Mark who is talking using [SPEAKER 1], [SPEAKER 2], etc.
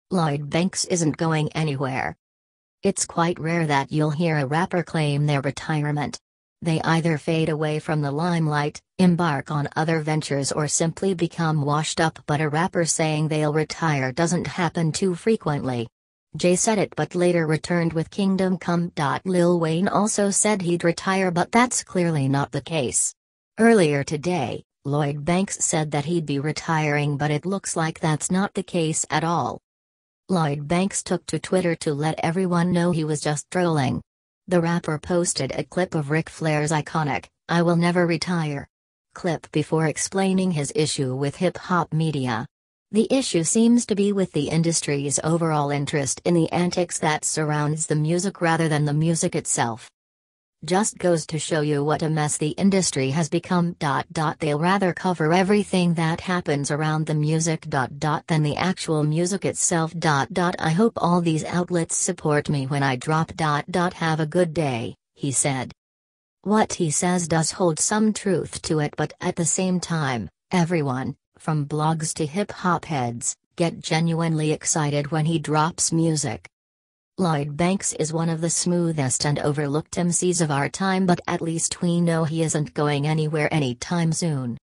[SPEAKER 1] Lloyd Banks isn't going anywhere. It's quite rare that you'll hear a rapper claim their retirement. They either fade away from the limelight, embark on other ventures, or simply become washed up, but a rapper saying they'll retire doesn't happen too frequently. Jay said it but later returned with Kingdom Come.Lil Wayne also said he'd retire, but that's clearly not the case. Earlier today, Lloyd Banks said that he'd be retiring, but it looks like that's not the case at all. Lloyd Banks took to Twitter to let everyone know he was just trolling. The rapper posted a clip of Ric Flair's iconic "I Will Never Retire" clip before explaining his issue with hip-hop media. The issue seems to be with the industry's overall interest in the antics that surrounds the music rather than the music itself. Just goes to show you what a mess the industry has become. They'll rather cover everything that happens around the music than the actual music itself. I hope all these outlets support me when I drop. Have a good day, he said. What he says does hold some truth to it, but at the same time, everyone, from blogs to hip-hop heads, get genuinely excited when he drops music. Lloyd Banks is one of the smoothest and overlooked MCs of our time, but at least we know he isn't going anywhere anytime soon.